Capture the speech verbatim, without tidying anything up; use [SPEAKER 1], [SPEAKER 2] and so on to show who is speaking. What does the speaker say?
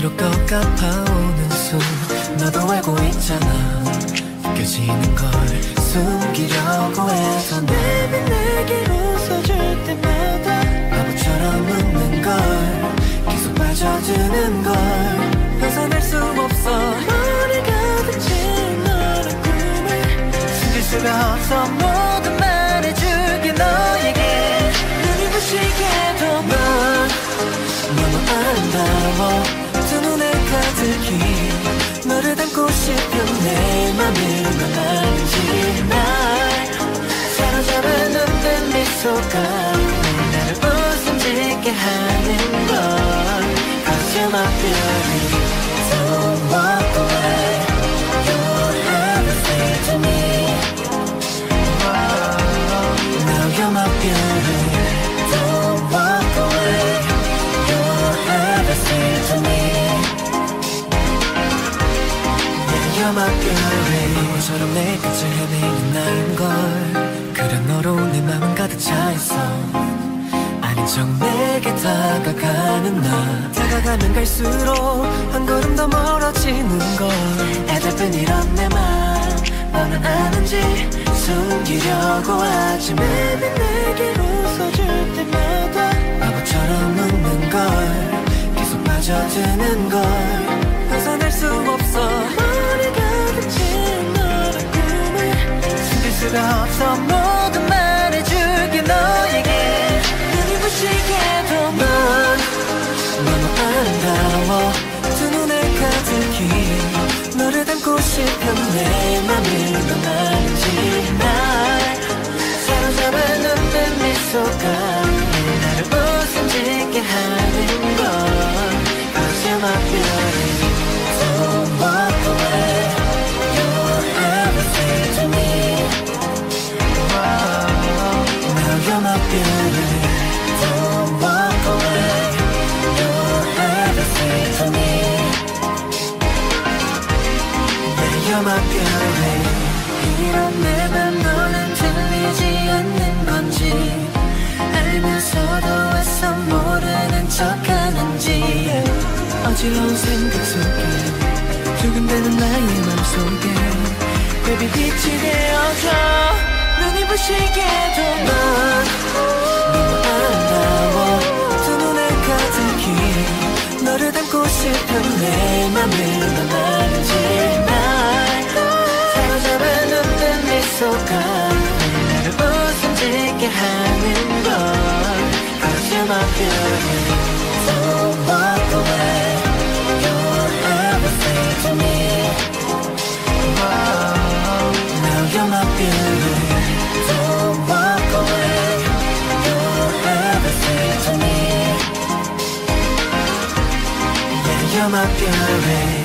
[SPEAKER 1] 갈수록 더 가파오는 숨 너도 알고 있잖아 느껴지는 걸 숨기려고 해도 내가 내게 웃어줄 때마다 바보처럼 웃는 걸 계속 빠져드는 걸 벗어날 수 없어 머리가 다친 너란 꿈을 숨길 수가 없어 모두 말해줄게 너에게 눈이 부시게도 넌 너무 아름다워 두 눈에 가득히 너를 담고 싶은 내 맘을 넌 아는지 날 사로잡아 눈뜬 미소가 나를 웃음 짓게 하는 건 Cause you're my beauty Don't walk away You're everything to me Now you're my beauty Don't walk away You're everything to me Yeah, you're my beauty 바보처럼 내 끝을 헤매는 나인걸 그래 너로 내 맘은 가득 차있어 아닌 척 내게 다가가는 나 다가가면 갈수록 한 걸음 더 멀어지는 걸 애달픈 이런 내 맘 너는 아는지 숨기려고 하지 매일 내게 웃어줄 때마다 바보처럼 웃는 걸 계속 빠져드는 걸 벗어날 수 없어 머리가 다친 너란 꿈을 숨길 수가 없어 모두 말해줄게 너에게 눈이 부시게도 넌 너무 아름다워 두 눈에 가득히 너를 담고 싶은 내 맘을 넌 아는지 날 사로잡아 눈뜬 미소가 나를 웃음 짓게 하는 건 Cause you're my beauty Don't walk away You're everything to me Now you're my beauty Don't walk away You're everything to me Yeah, you're my beauty 이런 내 맘 너는 들리지 않는 건지 알면서도 애써 모르는 척하는지 어지러운 생각 속에 두근대는 나의 맘속에 Baby 빛이 되어줘 눈이 부시게도 넌 너무 아름다워 두 눈에 가득히 너를 담고 싶은 내 맘을 넌 아는지 날 사로잡아 눈뜬 미소가 나를 웃음 짓게 하는 건 Cause you're my beauty Don't walk away You're everything to me Now you're my beauty Don't walk away You're everything to me Yeah, you're my beauty